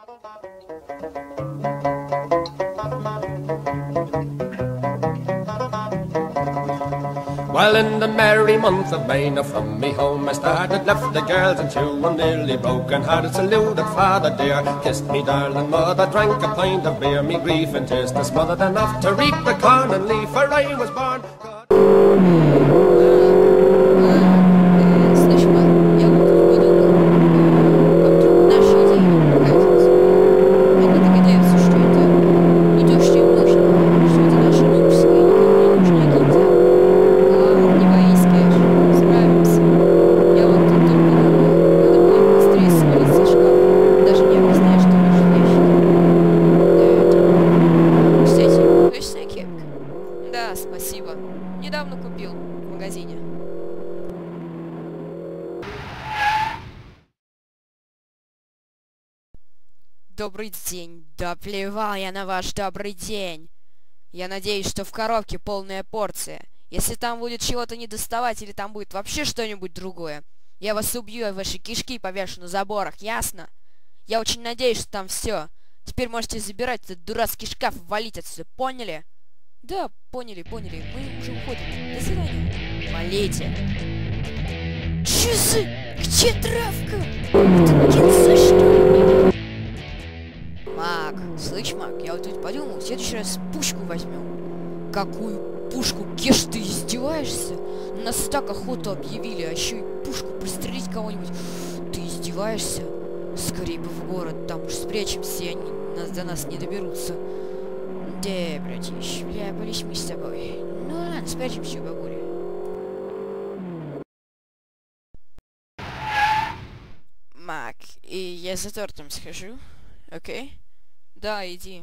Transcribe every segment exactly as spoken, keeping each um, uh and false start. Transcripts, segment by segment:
Well, in the merry month of May, now from me home I started, left the girls and two, and nearly broken hearted, saluted father dear, kissed me darling mother, drank a pint of beer, me grief and tears to smothered enough to reap the corn and leaf, for I was born. Спасибо. Недавно купил в магазине. Добрый день. Да плевал я на ваш добрый день. Я надеюсь, что в коробке полная порция. Если там будет чего-то не доставать или там будет вообще что-нибудь другое, я вас убью, и ваши кишки повешу на заборах, ясно? Я очень надеюсь, что там все. Теперь можете забирать этот дурацкий шкаф и валить отсюда, поняли? Да, поняли, поняли. Мы уже уходим. До свидания. Валите. Чё за... Где травка? Это птица, что ли? Мак, слышь, Мак, я вот тут подумал, в следующий раз пушку возьмем. Какую пушку? Кеш, ты издеваешься? Нас так охоту объявили, а еще и пушку пристрелить кого-нибудь. Ты издеваешься? Скорее бы в город, там уж спрячемся, и они нас, до нас не доберутся. Да, братиш, бля, полись мы с тобой. Ну ладно, спрячемся, бабуля. Мак, и я за тортом схожу, окей? Да, иди.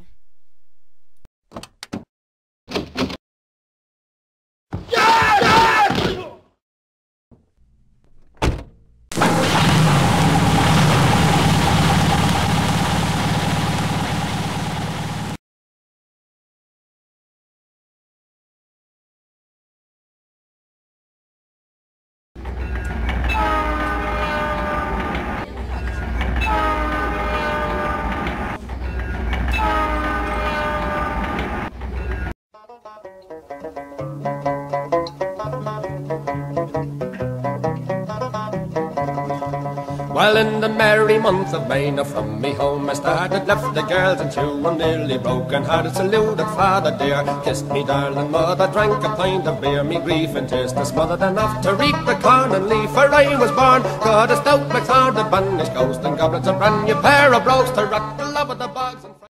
Well, in the merry month of May, now from me home I started, left the girls and two, and nearly broken hearted, saluted father dear, kissed me darling mother, drank a pint of beer, me grief and tears to smothered enough to reap the corn and leaf, for I was born, got a stout black sword, a banished ghost, and goblets a brand new pair of brogues to rock the love of the bogs and